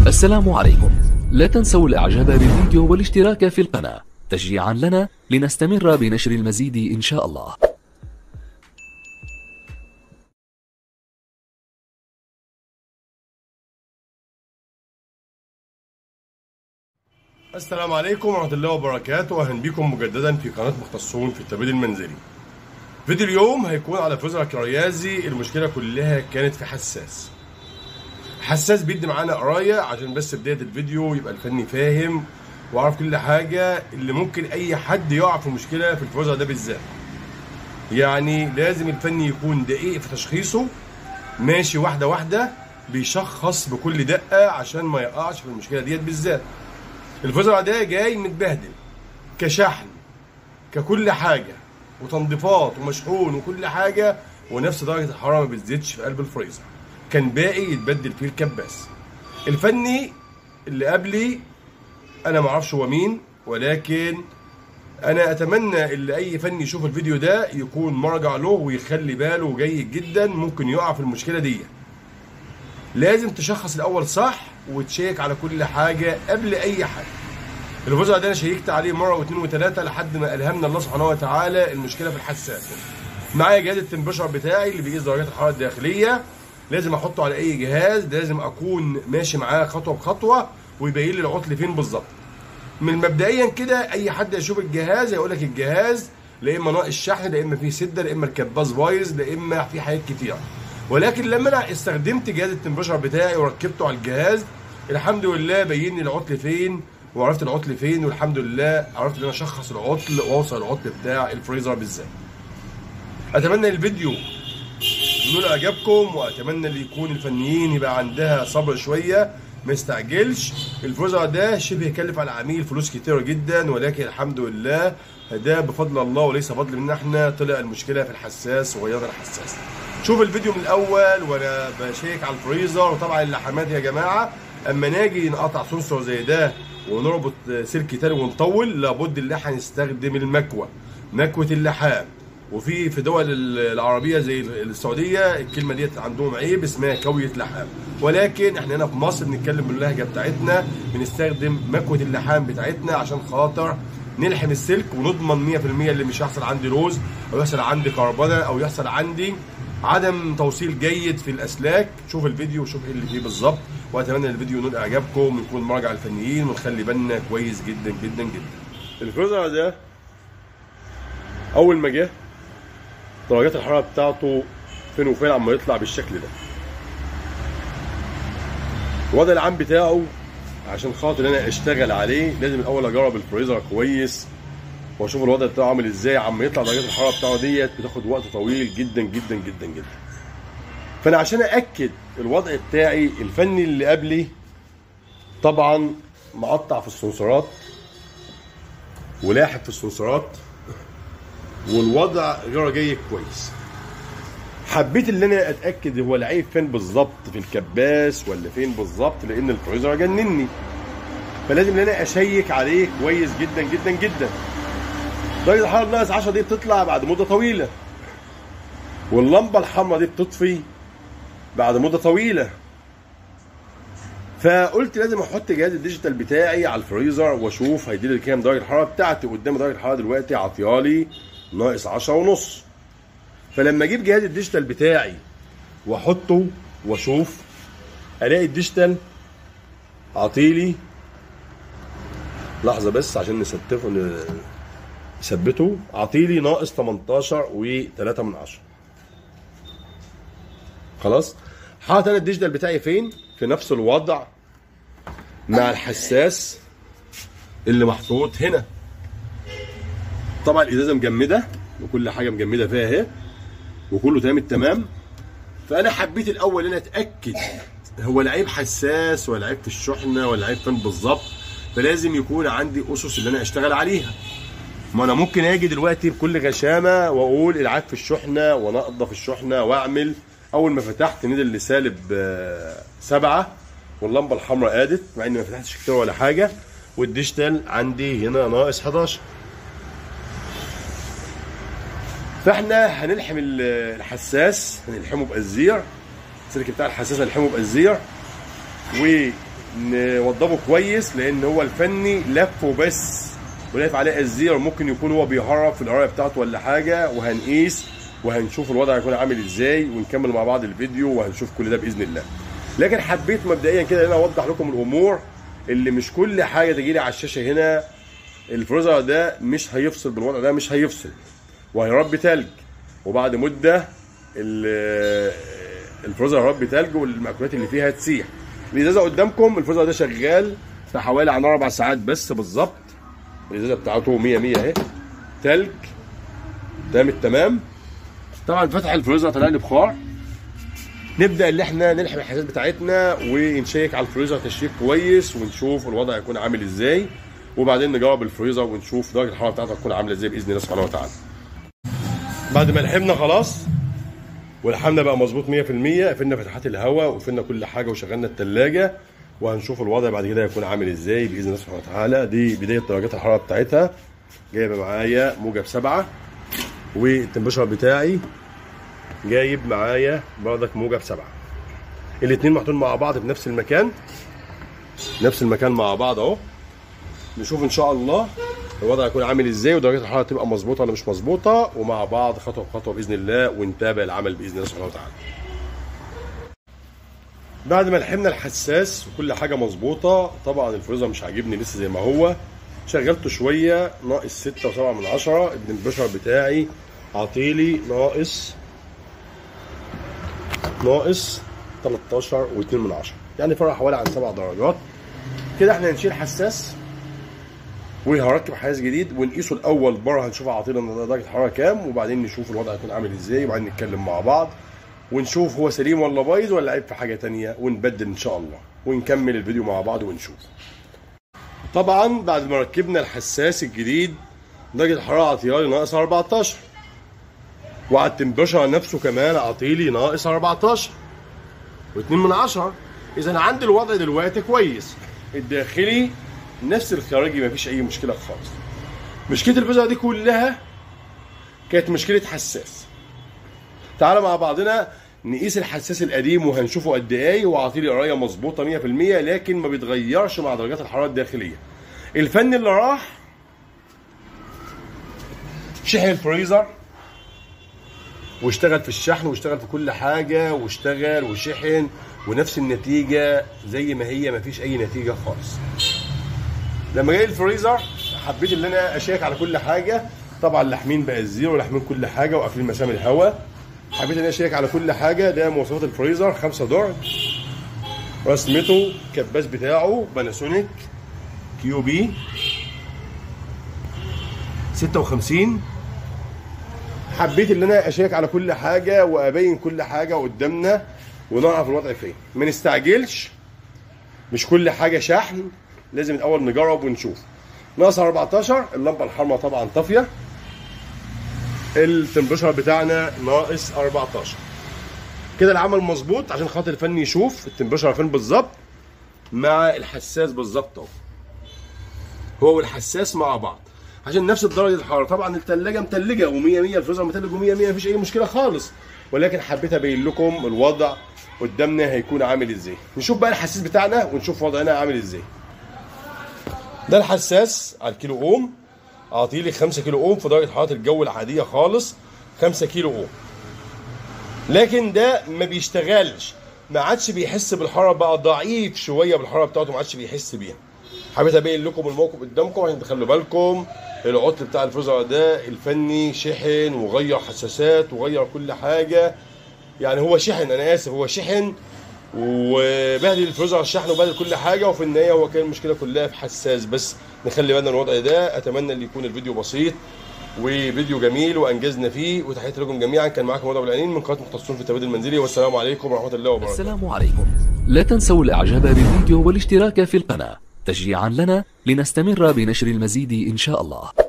السلام عليكم. لا تنسوا الاعجاب بالفيديو والاشتراك في القناة تشجيعا لنا لنستمر بنشر المزيد ان شاء الله. السلام عليكم ورحمة الله وبركاته، أهلا بكم مجددا في قناة مختصون في التبريد المنزلي. فيديو اليوم هيكون على فريزر كريازي. المشكلة كلها كانت في حساس بيدي معانا قراية عشان بس بداية الفيديو يبقى الفني فاهم وعارف كل حاجة اللي ممكن أي حد يقع في مشكلة في الفريزر ده بالذات. يعني لازم الفني يكون دقيق في تشخيصه، ماشي واحدة واحدة، بيشخص بكل دقة عشان ما يقعش في المشكلة ديت بالذات. الفريزر ده جاي متبهدل كشحن ككل حاجه وتنظيفات ومشحون وكل حاجه، ونفس درجه الحراره ما بتزيدش في قلب الفريزر. كان باقي يتبدل فيه الكباس. الفني اللي قبلي انا ما اعرفش هو مين، ولكن انا اتمنى اللي اي فني يشوف الفيديو ده يكون مرجع له ويخلي باله جيد جدا، ممكن يقع في المشكله دي. لازم تشخص الاول صح وتشيك على كل حاجه قبل اي حاجه. الفريزر ده انا شيكت عليه مره واثنين وثلاثه لحد ما الهمنا الله سبحانه وتعالى المشكله في الحساس. معايا جهاز التمبريتشر بتاعي اللي بيقيس درجات الحراره الداخليه، لازم احطه على اي جهاز، لازم اكون ماشي معاه خطوه بخطوه ويبين لي العطل فين بالظبط. من مبدئيا كده اي حد يشوف الجهاز هيقول لك الجهاز لا اما ناقص شحن، لا اما فيه سده، لا اما الكباس بايظ، لا اما في حاجات كتير. ولكن لما انا استخدمت جهاز التمبريتشر بتاعي وركبته على الجهاز، الحمد لله بين لي العطل فين وعرفت العطل فين، والحمد لله عرفت ان انا اشخص العطل واوصل العطل بتاع الفريزر بالذات. اتمنى الفيديو ينول اعجابكم، واتمنى اللي يكون الفنيين يبقى عندها صبر شويه ما يستعجلش. الفريزر ده شبه يكلف على العميل فلوس كتيره جدا، ولكن الحمد لله ده بفضل الله وليس فضل منا احنا. طلع المشكله في الحساس وغيرنا الحساس. شوف الفيديو من الاول وانا بشيك على الفريزر. وطبعا اللحامات يا جماعه اما ناجي نقطع سنسور زي ده ونربط سلك تاني ونطول، لابد ان احنا نستخدم مكوه اللحام. وفي دول العربيه زي السعوديه الكلمه ديت عندهم عيب اسمها كويه لحام، ولكن احنا هنا في مصر بنتكلم باللهجه بتاعتنا، بنستخدم مكوه اللحام بتاعتنا عشان خاطر نلحم السلك ونضمن 100% اللي مش هيحصل عندي لوز او يحصل عندي كربنه او يحصل عندي عدم توصيل جيد في الاسلاك. شوف الفيديو وشوف ايه اللي فيه بالظبط، واتمنى الفيديو ينول اعجابكم ونكون مراجع الفنيين ونخلي بالنا كويس جدا جدا جدا. الفريزر ده اول ما جه درجات الحراره بتاعته فين وفين عم يطلع بالشكل ده. الوضع العام بتاعه عشان خاطر انا اشتغل عليه لازم الاول اجرب الفريزر كويس واشوف الوضع بتاعه عامل ازاي. عم يطلع درجات الحراره بتاعه ديت بتاخد وقت طويل جدا جدا جدا جدا. فانا عشان ااكد الوضع بتاعي، الفني اللي قبلي طبعا مقطع في السنسورات ولاحق في السنسورات والوضع غير جاي كويس. حبيت ان انا اتاكد هو العيب فين بالظبط، في الكباس ولا فين بالظبط، لان الفريزر جنني. فلازم ان انا اشيك عليه كويس جدا جدا جدا. درجه الحراره ناقص 10 دي بتطلع بعد مده طويله، واللمبه الحمراء دي بتطفي بعد مده طويله. فقلت لازم احط جهاز الديجيتال بتاعي على الفريزر واشوف هيديلي كام درجه الحراره بتاعتي. قدام درجه الحراره دلوقتي عطيالي ناقص 10 ونص. فلما اجيب جهاز الديجيتال بتاعي واحطه واشوف، الاقي الديجيتال عطيلي، لحظه بس عشان نثبته، عطيلي ناقص 18.3. خلاص. حاطط انا الديجيتال بتاعي فين؟ في نفس الوضع مع الحساس اللي محطوط هنا. طبعا الازازه مجمده وكل حاجه مجمده فيها اهي وكله تمام التمام. فانا حبيت الاول ان انا اتاكد هو العيب حساس ولا عيب في الشحنه ولا عيب فين بالظبط. فلازم يكون عندي اسس اللي انا اشتغل عليها. ما انا ممكن اجي دلوقتي بكل غشامه واقول العيب في الشحنه وانضف الشحنه واعمل. اول ما فتحت نزل لسالب 7 واللمبه الحمراء قادت، مع اني ما فتحتش كتير ولا حاجه، والديجيتال عندي هنا ناقص 11. فاحنا هنلحم الحساس، هنلحمه بقزير. السلك بتاع الحساس هنلحمه بقزير، نوضبه كويس، لان هو الفني لفه بس ولف عليه الزير، ممكن يكون هو بيهرب في القرايه بتاعته ولا حاجه، وهنقيس وهنشوف الوضع هيكون عامل ازاي، ونكمل مع بعض الفيديو وهنشوف كل ده باذن الله. لكن حبيت مبدئيا كده ان انا اوضح لكم الامور اللي مش كل حاجه تجي لي على الشاشه هنا. الفريزر ده مش هيفصل بالوضع ده، مش هيفصل وهيربي تلج، وبعد مده الفريزر هيربي تلج والمأكولات اللي فيها هتسيح. الازازه قدامكم، الفريزر ده شغال في حوالي عن 4 ساعات بس بالظبط. الازازه بتاعته 100 100 اهي، تلج تمام التمام. طبعا فتح الفريزر طلع لي بخار. نبدا اللي احنا نلحم الحساسات بتاعتنا ونشيك على الفريزر تشيك كويس، ونشوف الوضع هيكون عامل ازاي، وبعدين نجرب الفريزر ونشوف درجه الحراره بتاعته هتكون عامله ازاي باذن الله سبحانه وتعالى. بعد ما لحمنا خلاص ولحمنا بقى مظبوط 100%، قفلنا فتحات الهواء وقفلنا كل حاجه وشغلنا الثلاجه، وهنشوف الوضع بعد كده هيكون عامل ازاي باذن الله سبحانه وتعالى. دي بدايه درجات الحراره بتاعتها، جايبه معايا موجب 7، والتمبريتشر بتاعي جايب معايا برضك موجب 7. الاثنين محطوطين مع بعض في نفس المكان، نفس المكان مع بعض اهو. نشوف ان شاء الله الوضع هيكون عامل ازاي، ودرجات الحراره تبقى مظبوطه ولا مش مظبوطه، ومع بعض خطوه بخطوه باذن الله، ونتابع العمل باذن الله سبحانه وتعالى. بعد ما لحمنا الحساس وكل حاجه مظبوطه، طبعا الفريزر مش عاجبني لسه زي ما هو، شغلته شويه ناقص 6.7. التمبريتشر بتاعي عاطيلي ناقص 13.2، يعني فرق حوالي عن 7 درجات. كده احنا هنشيل حساس وهركب حساس جديد ونقيسه الاول بره، هنشوف عاطيلنا درجه الحراره كام، وبعدين نشوف الوضع هيكون عامل ازاي، وبعدين نتكلم مع بعض ونشوف هو سليم ولا بايظ ولا عيب في حاجه ثانيه، ونبدل ان شاء الله، ونكمل الفيديو مع بعض ونشوف. طبعا بعد ما ركبنا الحساس الجديد درجه الحراره عطيالي ناقص 14، وعلى التمبريتشر نفسه كمان عطيلي ناقص 14.2. اذا عندي الوضع دلوقتي كويس، الداخلي نفس الخارجي مفيش اي مشكله خالص. مشكله الفريزر دي كلها كانت مشكله حساس. تعالى مع بعضنا نقيس الحساس القديم وهنشوفه قد ايه، وعاطيلي قرايه مظبوطه 100%، لكن ما بيتغيرش مع درجات الحراره الداخليه. الفني اللي راح شحن الفريزر واشتغل في الشحن واشتغل في كل حاجه واشتغل وشحن، ونفس النتيجه زي ما هي، مفيش اي نتيجه خالص. لما جاي الفريزر حبيت ان انا اشيك على كل حاجه، طبعا لاحمين بقى الزيرو ولاحمين كل حاجه وقافلين مسام الهواء. حبيت ان انا اشيك على كل حاجه. ده مواصفات الفريزر، 5 درج، رسمته الكباس بتاعه باناسونيك كيو بي 56. حبيت ان انا اشيك على كل حاجه وابين كل حاجه قدامنا ونعرف الوضع فين، ما نستعجلش، مش كل حاجه شحن، لازم الاول نجرب ونشوف. ناقص 14، اللمبه الحمراء طبعا طافيه. التمبريتشر بتاعنا ناقص 14. كده العمل مظبوط عشان خاطر الفني يشوف التمبريتشر فين بالظبط مع الحساس بالظبط اهو، هو والحساس مع بعض عشان نفس درجه الحراره. طبعا الثلاجه متلجه و100 100، الفريزر متلج و100 100، مفيش اي مشكله خالص، ولكن حبيت ابين لكم الوضع قدامنا هيكون عامل ازاي. نشوف بقى الحساس بتاعنا ونشوف وضعنا عامل ازاي. ده الحساس على الكيلو اوم، اعطيلي 5 كيلو اوم في درجه حراره الجو العاديه خالص، 5 كيلو اوم. لكن ده ما بيشتغلش، ما عادش بيحس بالحراره، بقى ضعيف شويه بالحراره بتاعته، ما عادش بيحس بيها. حبيت ابين لكم الموقف قدامكم عشان تخلوا بالكم. العطل بتاع الفريزر ده الفني شحن وغير حساسات وغير كل حاجه، يعني هو شحن، انا اسف، هو شحن وبهدل الفريزر الشحن وبهدل كل حاجه، وفي النهايه هو كان المشكله كلها في حساس بس. نخلي بالنا من الوضع ده. اتمنى ان يكون الفيديو بسيط وفيديو جميل وانجزنا فيه، وتحياتي لكم جميعا. كان معاكم وضع بالعنين من قناه مختصون في التبادل المنزلي، والسلام عليكم ورحمه الله وبركاته. السلام عليكم. لا تنسوا الاعجاب بالفيديو والاشتراك في القناه تشجيعا لنا لنستمر بنشر المزيد ان شاء الله.